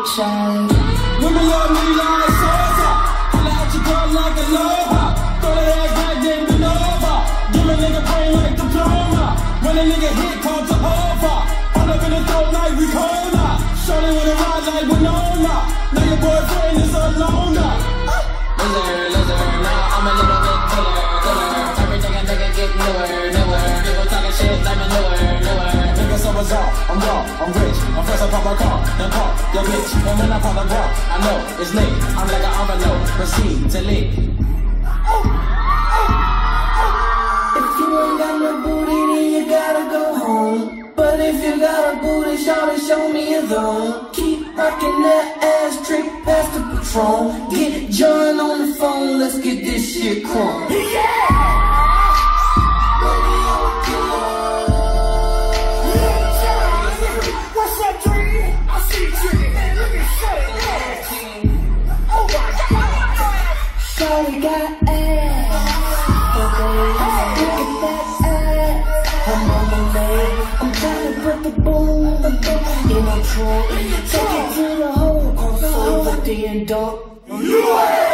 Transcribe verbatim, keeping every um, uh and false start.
child. Women love me like salsa. Pull out your girl like a lover. Throw that ass back, then bend over. Give a nigga brain like diploma. When a nigga hit, call Jehovah. All up in the throat like Ricola. Shorty wanna ride like Winona. Now your boyfriend is a loner. Loser, loser, now I'm a little bit cooler, cooler. Everything a nigga get newer, newer. People talking shit like me newer, newer. Nigga, so what's up? I'm raw, I'm rich. I'm first I pop a car, then pop your bitch. And when I pop the bra, I know it's lit. I'm like an envelope, proceed to lick. If you ain't got no booty, then you gotta go home. But if you got a booty, shawty, show me your zone. Keep rocking that ass, trick past the Patron. Get John on the phone, let's get this shit crunk. Yeah! What's up, Triggy? I see Triggy. Man, look at shit. Oh my God. Shawty got ass. Look at that ass. I'm on my leg. I'm trying to put the boom in a trunk. Take it to the whole console, but then dump.